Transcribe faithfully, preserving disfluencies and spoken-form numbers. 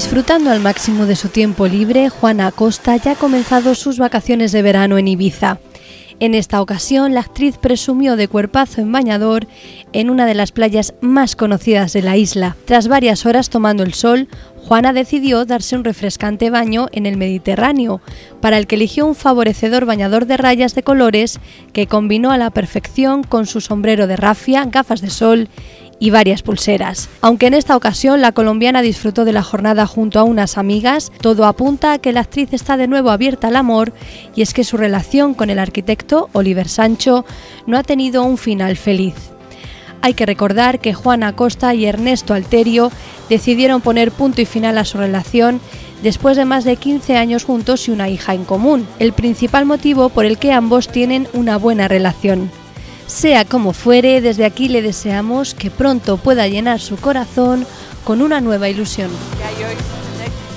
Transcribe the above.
Disfrutando al máximo de su tiempo libre, Juana Acosta ya ha comenzado sus vacaciones de verano en Ibiza. En esta ocasión, la actriz presumió de cuerpazo en bañador en una de las playas más conocidas de la isla. Tras varias horas tomando el sol, Juana decidió darse un refrescante baño en el Mediterráneo, para el que eligió un favorecedor bañador de rayas de colores que combinó a la perfección con su sombrero de rafia, gafas de sol y varias pulseras. Aunque en esta ocasión la colombiana disfrutó de la jornada junto a unas amigas, todo apunta a que la actriz está de nuevo abierta al amor, y es que su relación con el arquitecto Oliver Sancho no ha tenido un final feliz. Hay que recordar que Juana Acosta y Ernesto Alterio decidieron poner punto y final a su relación después de más de quince años juntos y una hija en común, el principal motivo por el que ambos tienen una buena relación. Sea como fuere, desde aquí le deseamos que pronto pueda llenar su corazón con una nueva ilusión.